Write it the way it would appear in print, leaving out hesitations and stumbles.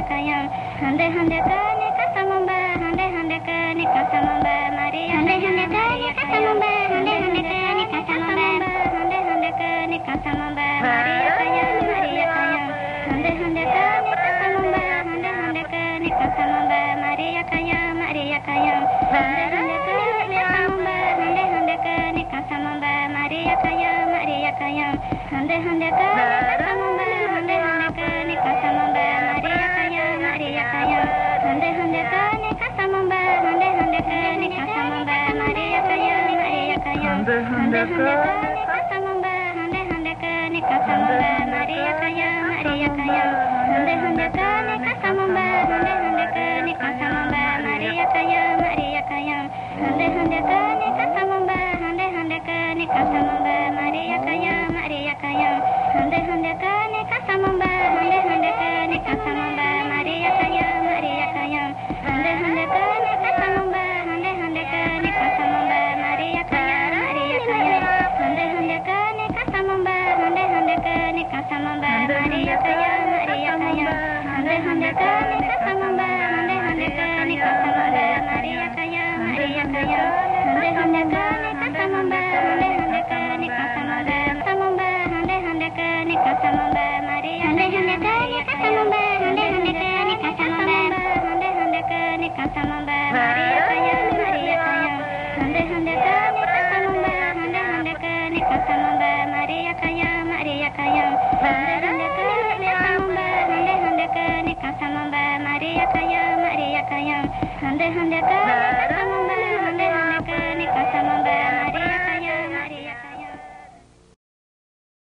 Maria Kayang, hande hande ke nikah sama Mbak, hande hande ke nikah sama Mbak Maria, hande hande ke nikah sama Mbak, hande hande ke nikah sama Mbak, hande hande ke nikah sama Mbak Maria Kayang, Maria Kayang, hande hande ke nikah sama Mbak, hande hande ke nikah sama Mbak Maria Kayang, Maria Kayang, hande hande ke nikah sama Mbak, hande hande ke nikah sama Mbak Maria Kayang, Maria Kayang, hande hande ke nikah sama Mbak, hande hande ke nikah sama Mbak Maria Kayang, Maria Kayang, hande hande ke nikah sama Mbak, hande hande ke nikah sama Mbak Maria Kayang, Maria Kayang, hande hande ke nikah sama Mbak, hande hande ke nikah sama Mbak Maria Kayang, Maria Kayang, hande hande ke nikah sama Mbak, hande hande ke nikah sama Mbak Maria Kayang, Maria Kayang, hande hande ke nikah sama Mbak, hande hande ke nikah sama Mbak Maria Kayang, Maria Kayang, hande hande ke nikah sama Mbak, hande hande ke nikah sama Mbak Maria Kayang, Maria Kayang, hande hande ke nikah sama Mbak, hande hande ke nikah sama Mbak Maria Kayang, Maria Kayang, hande hande ke nikah sama Mbak, hande hande ke nikah sama Mbak Maria Kayang, Maria Kayang, hande hande ke nikah sama Mbak, hande hande ke nikah sama Mbak Maria Kayang, Maria Kayang, hande hande ke nikah sama Mbak, hande hande ke nikah sama Mbak, hande hande ke nikah sama Mbak Maria, hande hande ke nikah sama Mbak, hande hande ke nikah sama Mbak, hande hande ke nikah sama Mbak Maria Kayang, Maria Kayang, hande hande ke nikah sama Mbak, hande hande ke nikah sama Mbak Maria Kayang, Maria Kayang, hande